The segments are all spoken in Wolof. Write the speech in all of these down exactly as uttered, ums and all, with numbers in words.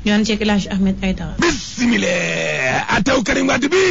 ñaan ci El Hadj Ahmed Aïdara. bismillah ataw Karim Wade bi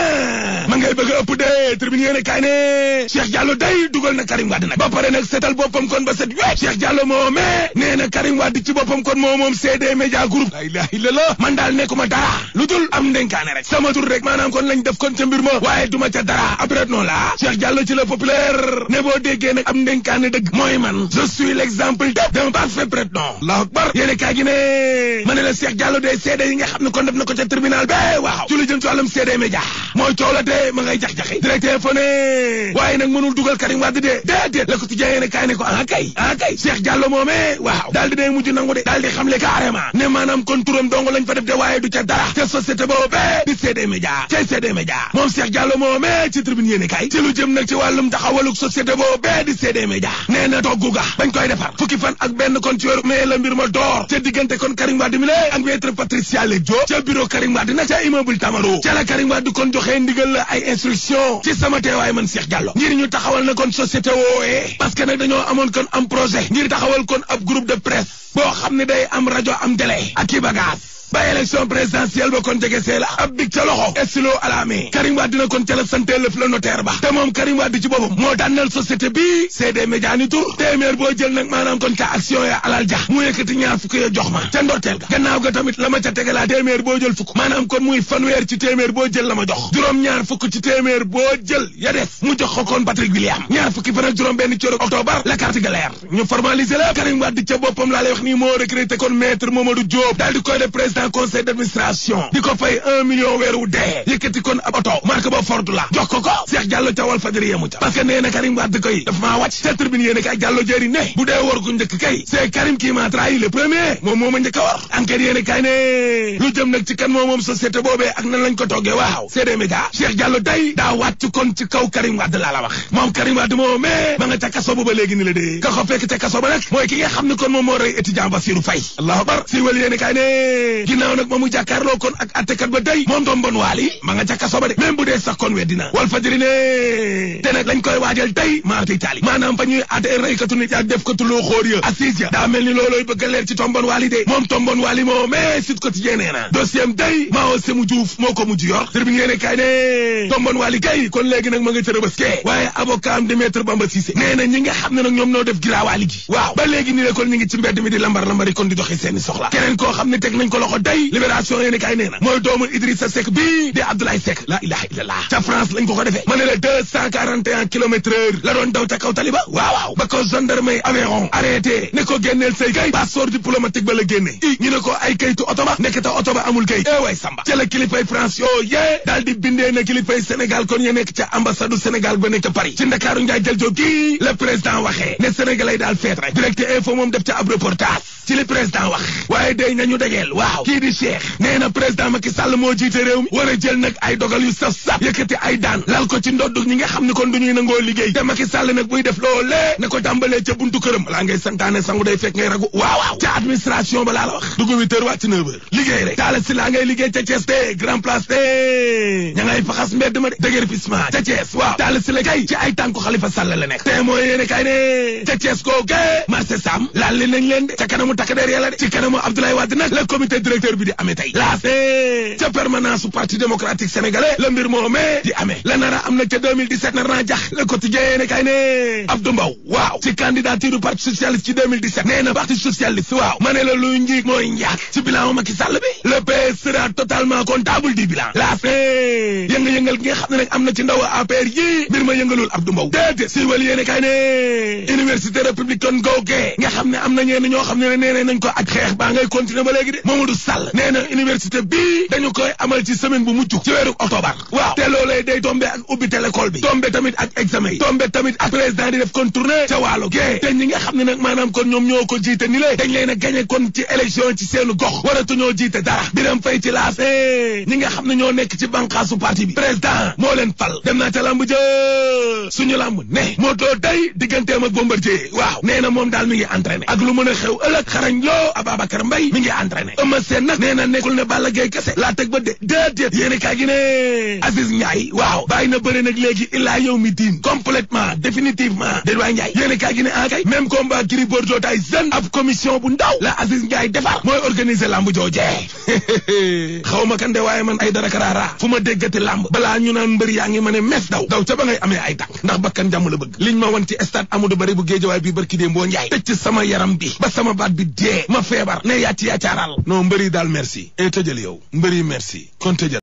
ah ma ngay bëgg a ëpp de tribune yéene kaay ne Cheikh Diallo day dugal na Karim Wade nag ba pare nag seetal boppam kon ba set wéy Cheikh Diallo moomee nee na Karim Wade ci boppam kon moo moom C D Média Group la ilaha illallah man daal nekkuma dara lu dul am ndenkaane rek sama tur rek maanaam kon lañ def kon ca mbir ma waaye duma ca dara après non la Cheikh Diallo ci la populaire ne boo déggee nag am ndenkaane dëgg mooy man je suis l'exemple d'un parfait prête-nom Allahu akbar yéene kaay gi ne ma ne la Cheikh Diallo day seede yi nga xam ne kon def na ko ca tribunal ba waaw ci lu jëm ci wàllum C D Média mooy coow la de ma ngay jax-jaxi direct info ne waaye nag mënul dugal Karim Wade de déedéet la ko ci jaayee ne kaay ne ko ah kay ah kay Cheikh Diallo moomee waaw daal di day mujj nangu de daal di xamle carrément ne maanaam kon turam dong lañ fa def de waaye du ca dara te société boobu di C D Média cay C D Média moom Cheikh Diallo moomee ci tribune yéene kaay ci lu jëm nag ci wàllum taxawaluk société boobu di C D Média nee na toggu ga bañ koy defar fukki fan ak benn kon ci weeru mai la mbir ma door ca diggante kon Karim Wade mi la ak maître Patricia Lek Diop ca bureau Karim Wade nag ca immeuble Tamaro ca la Karim Wade kon joxee ndigal la ay instruction ci sama teewaay man Cheikh Diallo ngir ñu taxawal na kon société woowe parce que nag dañoo amoon kon am projet ngir taxawal kon ab groupe de presse boo xam ne day am rajo am télé ak i bagage ba élection présidentielle ba kon jege see la ab big ca loxo estilo alaame Karim Wade dina kon ca la sante lëf la notaire ba te moom Karim Wade ci boppam moo dànnal société bi C D Média ni tur téeméer boo jël nag maanaam kon ca action ya alal ja mu yëkkati ñaar fukk ya jox ma ca ndorteel ga gannaaw ga tamit la ma ca tegalaa téeméer boo jël fukk maanaam kon muy fanweer ci téeméer boo jël la ma jox juróom ñaar fukk ci téeméer boo jël ya des mu jox ko kon Patrick William ñaar fukki fan ak juróom benn ci octobre la carte ga leer ñu formaliser la Karim Wade ca boppam laa lay wax nii moo recruté kon maître Mamadou Diop daal di koy def président conseil d'administration di ko fay un million weeru dee yëkkati kon ab oto marque ba Ford la jox ko ko Cheikh Diallo ca Walfadjri yemu ca parce que nee na Karim Wade koy daf maa wàcc ca tribune yéene kay Diallo jëri ne bu dee war gu njëkk kay c'est Karim qui m'a trahi le premier moom moo ma njëkk a war enquête yéene kay ne lu jëm nag ci kan moom moom société boobee ak nan lañ ko toggee waaw C D Média Cheikh Diallo day daa wàcc kon ci kaw Karim Wade laa la wax moom Karim Wade moo mais ma nga ca kaso ba ba léegi ni la dee ka ko fekk ca kaso ba nag mooy ki nga xam ne kon moom moo rey étudiant Bassirou Faye allahu akbar si wal yéene kay ne ginnaaw nag mu jàkkaarloo kon ak attekat ba day moom doom bon waali ma nga ca kaso ba de même bu dee sax kon weddina Walfadjri ne te nag lañ koy waajal tey maarti taali maanaam fa ñuy atte reykatu nit ak def katu loo xóor ya assise ya daa mel ni loolooy bëgg a leer ci tombon waali de moom tombon waali moo mais Sud Quotidien nee na dossier am day Mao Sémou Diouf moo ko mujj yor tribune yéene kay ne tombon waali kay kon léegi nag ma nga ca rëbëskee waaye avocat am di maître Bamba Cissé nee na ñi nga xam ne nag ñoom noo def giraawaali gi waaw ba léegi ni la kon ñi ngi ci mbedd mi di lambar lambari kon di doxi seeni soxla keneen koo xam ne teg nañ ko loxo day libération yéene kay nee na mooy doomu Idrissa Seck bii di Abdoulaye Seck la ilaha illallah ca France lañ ko ko defee ma ne la deux cent quarante et un kilomètres heure la doon daw ca kaw taliba waaw waaw ba ko gendarmerie Aveyron arrêté ne ko génneel say kay passeport diplomatique ba la génne i ñu ne ko ay kayitu oto ba nekk ta oto ba amul kayit eh way samba ca la kilifay France yoo yee daal di bindee na kilifay Sénégal kon ya nekk ca ambassade du Sénégal ba nekk ca Paris ci Ndakaaru Njaay jël jóg kii le président waxee ne Sénégalais daal feet rek direct info moom def ca ab reportage ci li président wax waaye day nañu dajeel waaw kii di Cheikh nee na président Macky Sall moo jiite réew mi war a jël nag ay dogal yu saf saf yëkkati ay daan lal ko ci ndodd ñi nga xam ne kon duñuy nangoo liggéey te Macky Sall nag buy def loolee ne ko tàmbalee ca buntu këram balaa ngay santaane sangu day fekk ngay ragu waaw waaw ca administration ba laa la wax dugg huit heures wàcc neuf heures liggéey rek taala si laa ngay liggéey ca Thiès de grand place de ña ngay faxas mbedd ma de déguerpissement ca Thiès waaw taala si la kay ci ay tànku Khalifa Sall la nekk te mooy yéene kay ne ca Thiès koo ge marché Sam laal li nañ leen de ca kanamu takk der yàlla de ci kanamu Abdoulaye Wade nag le comité directeur bi di amee tey laas ca permanence su parti démocratique sénégalais la mbir moomee di amee la nara am na ca deux mille dix-sept nar naa jax le quotidien ne kay ne Abdou Mbow waaw ci candidature du parti socialiste ci deux mille dix-sept nee na parti socialiste waaw ma ne la luy njiig mooy njaag ci bilan Macky Sall bi le P S sera totalement comptable du bilan laas yënga-yëngal gi nga xam ne nag am na ci ndaw A P R yi mbir ma yëngalul Abdou Mbow déedéet si wal yéene kay ne université républicaine googee nga xam ne am na ñenn ñoo xam ne nee nañ ko ak xeex baa ngay continuer ba léegi de Mamadou Sall nee na université bii dañu koy amal ci semaine bu mucc ci weeru octobre waaw te loolee day tombé ak ubbite l'école bi tombé tamit ak examen yi tombé tamit ak président di def kon tournée ca waalo gee te ñi nga xam ne nag maanaam kon ñoom ñoo ko jiite ni lée dañ leen a gagné kon ci élection ci seenu gox waratu ñoo jiite dara Biram Fay ci laas ñi nga xam ne ñoo nekk ci banqaasu parti bi président ah moo leen fal dem naa ca lamb jë suñu lamb ne Modou Lo day digganteem ak Bombardier waaw nee na moom daal mi ngi entraîné ak lu mën a xew ëllëg xarañ loo Ababacar Mbaye mi ngi entraîné Eumeu Sène nag nee na nekkul ne Balla Gaye kese laa teg ba de déedéet yéene kaa gi ne Aziz Ndiaye waaw bàyyi na bëri nag léegi illaa yow mi diin complètement définitivement déet waay Ndiaye yéene kaa gi ne ah kay même combat Gris Bordeaux tay jeune ab commission bu ndaw la Aziz Ndiaye defar mooy organiser lamb joojee xaw ma kan de waaye man ay dara karaara fu ma déggati lamb balaa ñu naan mbër yaa ngi ma ne mes daw daw ca ba ngay amee ay tànk ndax bakkan jàmm la bëgg liñ ma wan ci stade Amadou Barry bu Géejawaay bi barki dee mboo Njaay tëj ci sama yaram bi ba sama baat bi dee ma feebar ne yàcc yàccaaral non mbëri daal merci et tëjal yow mbëri merci kon tëjal